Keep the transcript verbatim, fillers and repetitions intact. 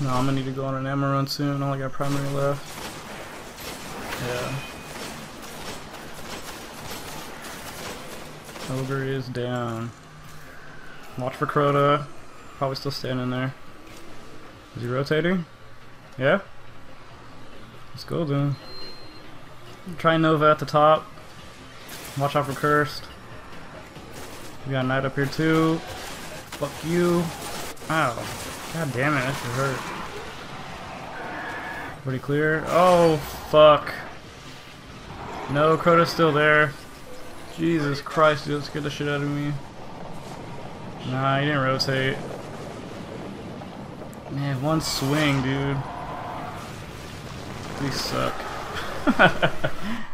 No, I'm gonna need to go on an ammo run soon. I only got primary left. Yeah. Ogre is down. Watch for Crota. Probably still standing there. Is he rotating? Yeah? Let's go then. Try Nova at the top. Watch out for Cursed. We got Knight up here too. Fuck you. Ow. God damn it, that should hurt. Pretty clear. Oh, fuck. No, Crota's still there. Jesus Christ, dude, that scared the shit out of me. Nah, he didn't rotate. Man, one swing, dude. We suck.